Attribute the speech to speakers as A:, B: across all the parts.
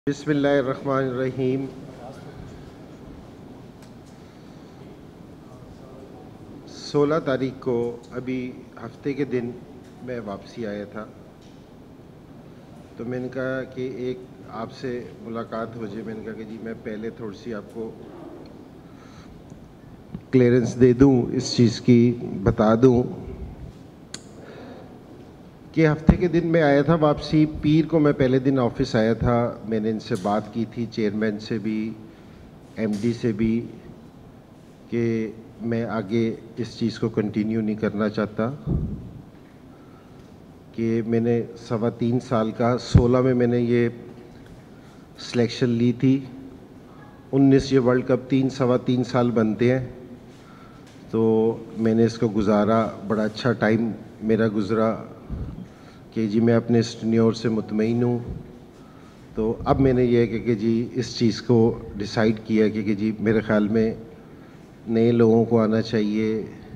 A: बिस्मिल्लाहिर्रहमानिर्रहीम। 16 तारीख को अभी हफ्ते के दिन मैं वापसी आया था, तो मैंने कहा कि एक आपसे मुलाकात हो जाए। मैंने कहा कि जी मैं पहले थोड़ी सी आपको क्लियरेंस दे दूं, इस चीज़ की बता दूं कि हफ्ते के दिन मैं आया था वापसी। पीर को मैं पहले दिन ऑफिस आया था, मैंने इनसे बात की थी, चेयरमैन से भी, एमडी से भी, कि मैं आगे इस चीज़ को कंटिन्यू नहीं करना चाहता। कि मैंने 3.25 साल का 16 में मैंने ये सिलेक्शन ली थी, 19 ये वर्ल्ड कप 3-3.25 साल बनते हैं, तो मैंने इसको गुजारा। बड़ा अच्छा टाइम मेरा गुज़रा कि जी मैं अपने टेन्योर से मुतमईन हूँ। तो अब मैंने ये है कि जी इस चीज़ को डिसाइड किया कि जी मेरे ख़्याल में नए लोगों को आना चाहिए,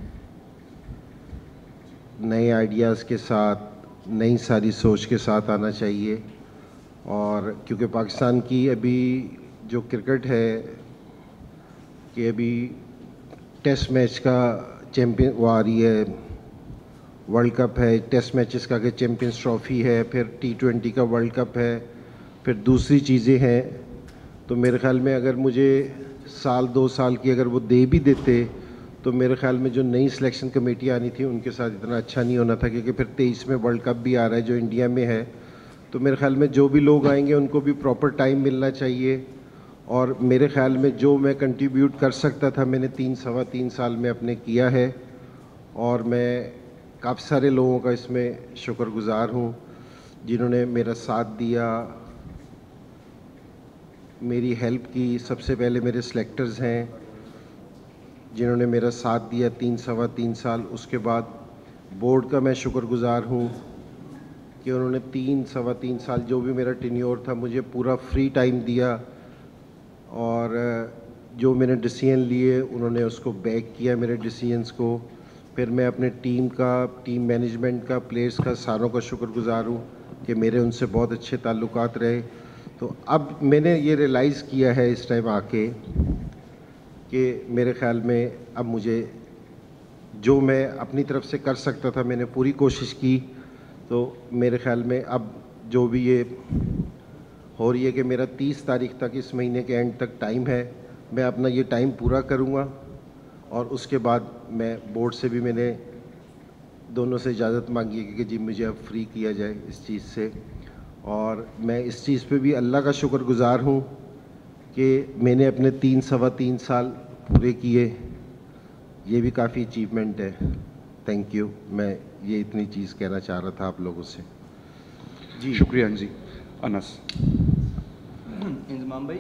A: नए आइडियाज़ के साथ, नई सारी सोच के साथ आना चाहिए। और क्योंकि पाकिस्तान की अभी जो क्रिकेट है कि अभी टेस्ट मैच का चैम्पियन वो आ रही है, वर्ल्ड कप है, टेस्ट मैचेस का कि चैम्पियंस ट्रॉफी है, फिर T20 का वर्ल्ड कप है, फिर दूसरी चीज़ें हैं। तो मेरे ख़्याल में अगर मुझे 1-2 साल की अगर वो दे भी देते तो मेरे ख़्याल में जो नई सिलेक्शन कमेटी आनी थी उनके साथ इतना अच्छा नहीं होना था, क्योंकि फिर 23 में वर्ल्ड कप भी आ रहा है जो इंडिया में है। तो मेरे ख़्याल में जो भी लोग आएंगे उनको भी प्रॉपर टाइम मिलना चाहिए। और मेरे ख़्याल में जो मैं कंट्रीब्यूट कर सकता था मैंने 3-3.25 साल में अपने किया है, और मैं काफ़ी सारे लोगों का इसमें शुक्रगुज़ार हूँ जिन्होंने मेरा साथ दिया, मेरी हेल्प की। सबसे पहले मेरे सेलेक्टर्स हैं जिन्होंने मेरा साथ दिया 3-3.25 साल। उसके बाद बोर्ड का मैं शुक्रगुज़ार हूँ कि उन्होंने 3-3.25 साल जो भी मेरा टेन्योर था मुझे पूरा फ्री टाइम दिया, और जो मैंने डिसीजन लिए उन्होंने उसको बैक किया मेरे डिसीजंस को। फिर मैं अपने टीम का, टीम मैनेजमेंट का, प्लेयर्स का, सारों का शुक्रगुज़ार हूँ कि मेरे उनसे बहुत अच्छे ताल्लुकात रहे। तो अब मैंने ये रियलाइज़ किया है इस टाइम आके कि मेरे ख़्याल में अब मुझे जो मैं अपनी तरफ से कर सकता था मैंने पूरी कोशिश की। तो मेरे ख़्याल में अब जो भी ये हो रही है कि मेरा 30 तारीख तक, इस महीने के एंड तक टाइम है, मैं अपना ये टाइम पूरा करूँगा। और उसके बाद मैं बोर्ड से भी मैंने दोनों से इजाज़त मांगी है कि जी मुझे अब फ्री किया जाए इस चीज़ से। और मैं इस चीज़ पे भी अल्लाह का शुक्रगुज़ार हूँ कि मैंने अपने 3-3.25 साल पूरे किए। ये भी काफ़ी अचीवमेंट है। Thank you. मैं ये इतनी चीज़ कहना चाह रहा था आप लोगों से।
B: जी शुक्रिया जी। अनस।
C: इंजमाम भाई,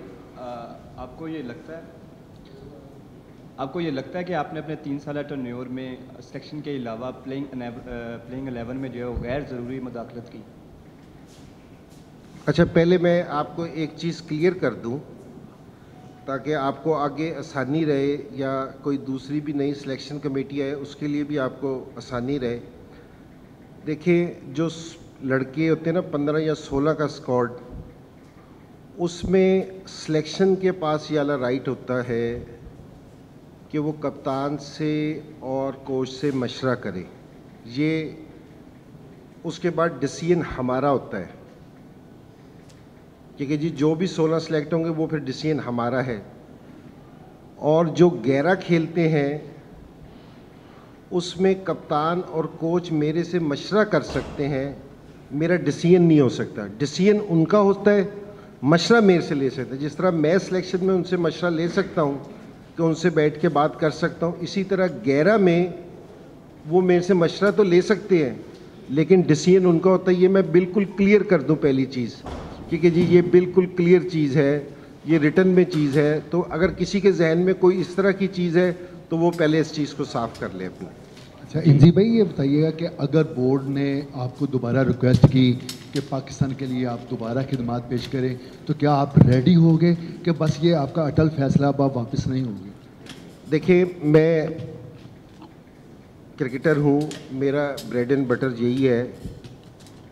C: आपको ये लगता है कि आपने अपने 3 साल टर्न्योर में सिलेक्शन के अलावा प्लेइंग 11 में जो है वो गैर ज़रूरी मुदाखलत की?
A: अच्छा, पहले मैं आपको एक चीज़ क्लियर कर दूं ताकि आपको आगे आसानी रहे, या कोई दूसरी भी नई सिलेक्शन कमेटी आए उसके लिए भी आपको आसानी रहे। देखिए, जो लड़के होते हैं ना 15 या 16 का स्क्वाड, उसमें सिलेक्शन के पास ये वाला राइट होता है कि वो कप्तान से और कोच से मशवरा करे। ये उसके बाद डिसीजन हमारा होता है, क्योंकि जी जो भी 16 सेलेक्ट होंगे वो फिर डिसीजन हमारा है। और जो 11 खेलते हैं उसमें कप्तान और कोच मेरे से मशवरा कर सकते हैं, मेरा डिसीजन नहीं हो सकता। डिसीजन उनका होता है, मशवरा मेरे से ले सकते हैं। जिस तरह मैं सिलेक्शन में उनसे मशवरा ले सकता हूँ कि उनसे बैठ के बात कर सकता हूँ, इसी तरह 11 में वो मेरे से मशवरा तो ले सकते हैं लेकिन डिसीजन उनका होता है। ये मैं बिल्कुल क्लियर कर दूँ पहली चीज़, क्योंकि जी ये बिल्कुल क्लियर चीज़ है, ये रिटर्न में चीज़ है। तो अगर किसी के जहन में कोई इस तरह की चीज़ है तो वो पहले इस चीज़ को साफ़ कर ले अपना।
D: अच्छा इंजी भाई, ये बताइएगा कि अगर बोर्ड ने आपको दोबारा रिक्वेस्ट की कि पाकिस्तान के लिए आप दोबारा खिदमात पेश करें, तो क्या आप रेडी होंगे कि बस ये आपका अटल फैसला, अब आप वापस नहीं होंगे?
A: देखिए, मैं क्रिकेटर हूँ, मेरा ब्रेड एंड बटर यही है।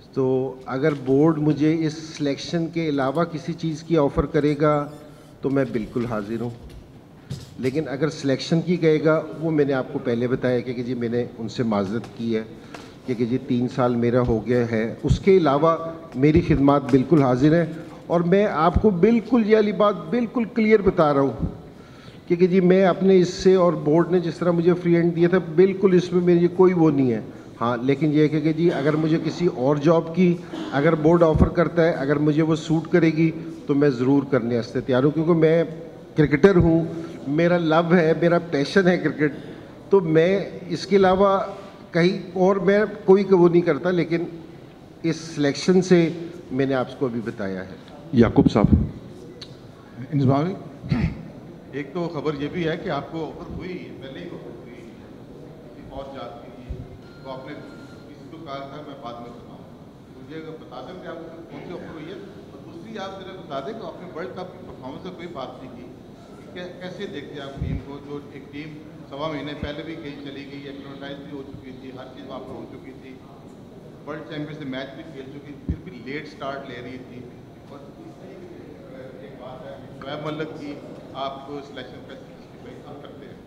A: तो अगर बोर्ड मुझे इस सिलेक्शन के अलावा किसी चीज़ की ऑफ़र करेगा तो मैं बिल्कुल हाजिर हूँ, लेकिन अगर सिलेक्शन की कहेगा, वो मैंने आपको पहले बताया कि जी मैंने उनसे माज़रत की है कि जी 3 साल मेरा हो गया है, उसके अलावा मेरी खिदमत बिल्कुल हाजिर है। और मैं आपको बिल्कुल ये वाली बात बिल्कुल क्लियर बता रहा हूँ कि जी मैं अपने इससे और बोर्ड ने जिस तरह मुझे फ्री हैंड दिया था, बिल्कुल इसमें मेरी कोई वो नहीं है। हाँ, लेकिन ये है कि जी अगर मुझे किसी और जॉब की अगर बोर्ड ऑफ़र करता है, अगर मुझे वो सूट करेगी तो मैं ज़रूर करने वास्ते तैयार हूँ, क्योंकि मैं क्रिकेटर हूँ, मेरा लव है, मेरा पैशन है क्रिकेट, तो मैं इसके अलावा कहीं और मैं कोई वो नहीं करता। लेकिन इस सिलेक्शन से मैंने आपको अभी बताया है।
B: याकूब साहब।
E: इंजमाम, एक तो खबर ये भी है कि आपको ऑफर हुई, पहले ही ऑफर हुई किसी और जात के लिए, तो आपने किसी को कहा था मैं बाद में बताऊँ, मुझे बता दें कि आपको कौन सी ऑफर हुई है। और दूसरी आप जरा बता दें कि आपने वर्ल्ड कप की परफॉर्मेंस से कोई बात नहीं की, कैसे देखते हैं आप टीम को, जो एक टीम 1.25 महीने पहले भी कहीं चली गई, एक्रोटाइज भी हो चुकी थी, हर चीज़ वहाँ पर हो चुकी थी, वर्ल्ड चैंपियन से मैच भी खेल चुकी थी, फिर भी लेट स्टार्ट ले रही थी। और एक बात है शोएब की, आप सिलेक्शन करते हैं।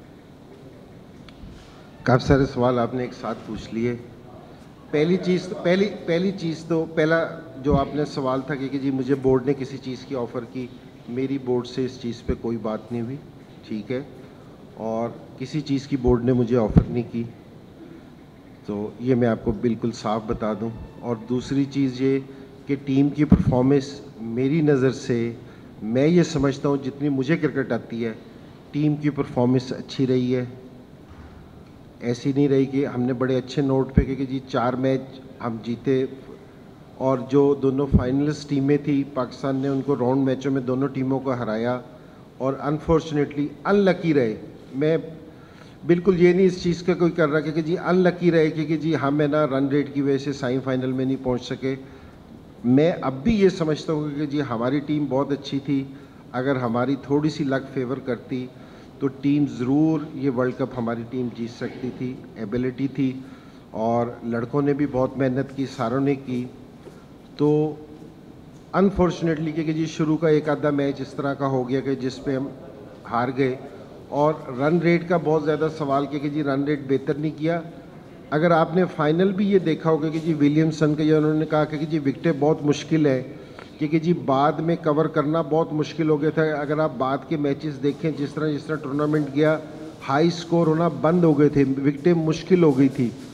A: काफ़ी सारे सवाल आपने एक साथ पूछ लिए। पहली चीज़ तो पहला जो आपने सवाल था कि जी मुझे बोर्ड ने किसी चीज़ की ऑफ़र की, मेरी बोर्ड से इस चीज़ पे कोई बात नहीं हुई, ठीक है, और किसी चीज़ की बोर्ड ने मुझे ऑफ़र नहीं की, तो ये मैं आपको बिल्कुल साफ बता दूं। और दूसरी चीज़ ये कि टीम की परफॉर्मेंस मेरी नज़र से मैं ये समझता हूँ जितनी मुझे क्रिकेट आती है, टीम की परफॉर्मेंस अच्छी रही है। ऐसी नहीं रही कि हमने बड़े अच्छे नोट पे कि जी 4 मैच हम जीते और जो दोनों फाइनलिस्ट टीमें थी पाकिस्तान ने उनको राउंड मैचों में दोनों टीमों को हराया और अनफॉर्चुनेटली अनलकी रहे। मैं बिल्कुल ये नहीं इस चीज़ का कोई कर रहा कि जी अनलकी रहे कि जी हम है ना रन रेट की वजह से सेमीफाइनल में नहीं पहुंच सके। मैं अब भी ये समझता हूँ कि जी हमारी टीम बहुत अच्छी थी, अगर हमारी थोड़ी सी लक फेवर करती तो टीम ज़रूर ये वर्ल्ड कप हमारी टीम जीत सकती थी, एबिलिटी थी और लड़कों ने भी बहुत मेहनत की, सारों ने की। तो अनफॉर्चुनेटली कि जी शुरू का एक आधा मैच इस तरह का हो गया कि जिस पे हम हार गए और रन रेट का बहुत ज़्यादा सवाल कि जी रन रेट बेहतर नहीं किया। अगर आपने फाइनल भी ये देखा होगा कि जी विलियमसन का ये उन्होंने कहा कि जी विकेटें बहुत मुश्किल है कि जी बाद में कवर करना बहुत मुश्किल हो गया था। अगर आप बाद के मैचेस देखें जिस तरह टूर्नामेंट गया, हाई स्कोर होना बंद हो गए थे, विकेटें मुश्किल हो गई थी।